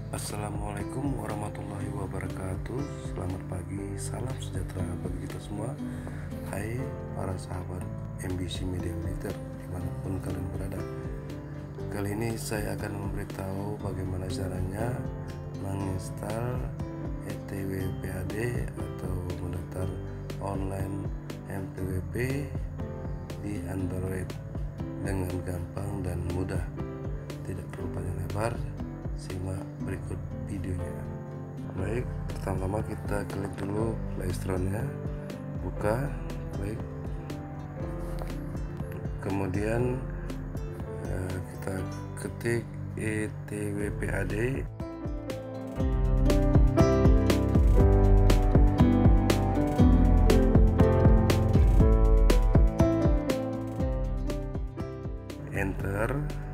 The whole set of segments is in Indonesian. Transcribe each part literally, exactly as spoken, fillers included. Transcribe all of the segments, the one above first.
Assalamualaikum warahmatullahi wabarakatuh. Selamat pagi, salam sejahtera bagi kita semua. Hai para sahabat M B C Media Militer dimanapun kalian berada. Kali ini saya akan memberitahu bagaimana caranya menginstal E T W P A D atau mendaftar online M P W P di Android dengan gampang dan mudah. Tidak perlu panjang lebar, simak berikut videonya. Baik, pertama-tama kita klik dulu Play Store-nya, buka, klik, kemudian eh, kita ketik E T W P A D, enter.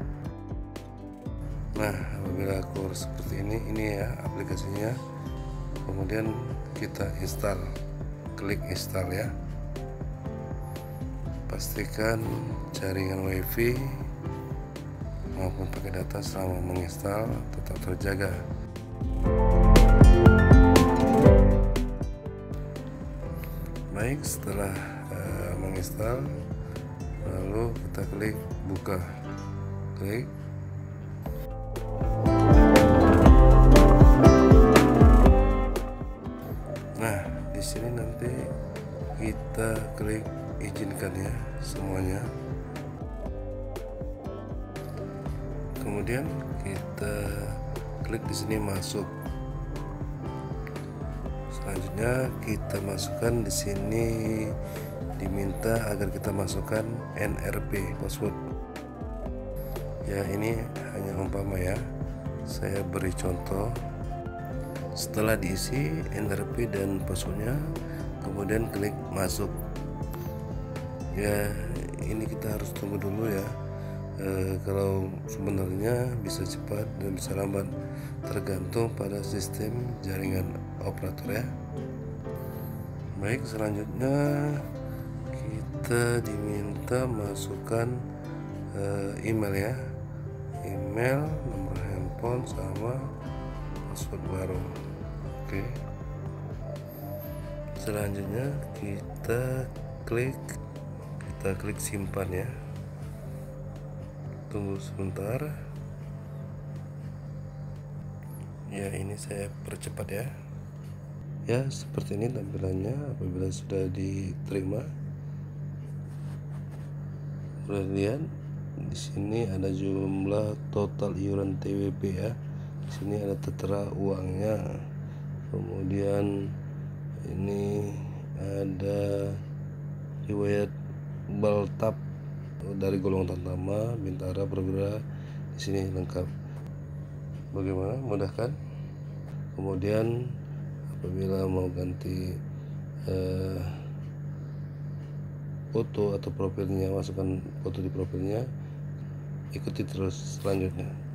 Nah, apabila keluar seperti ini, ini ya aplikasinya. Kemudian kita install, klik install ya. Pastikan jaringan WiFi maupun pakai data selama menginstal tetap terjaga. Baik, setelah uh, menginstal, lalu kita klik buka, klik. Nah, di sini nanti kita klik izinkan ya semuanya. Kemudian kita klik di sini masuk. Selanjutnya kita masukkan di sini, diminta agar kita masukkan N R P password. Ya, ini hanya umpama ya. Saya beri contoh. Setelah diisi N R P dan passwordnya, kemudian klik masuk. Ya, ini kita harus tunggu dulu ya. E, kalau sebenarnya bisa cepat dan bisa lambat, tergantung pada sistem jaringan operator ya. Baik, selanjutnya kita diminta masukkan e, email ya, email, nomor handphone sama password baru. Oke, selanjutnya kita klik kita klik simpan ya. Tunggu sebentar ya, ini saya percepat ya. Ya, seperti ini tampilannya apabila sudah diterima. Kemudian di sini ada jumlah total iuran T W P ya. Di sini ada tertera uangnya. Kemudian ini ada riwayat baltap dari golongan pertama, bintara, perwira. Di sini lengkap. Bagaimana? Mudah kan? Kemudian apabila mau ganti eh, foto atau profilnya, masukkan foto di profilnya, ikuti terus selanjutnya.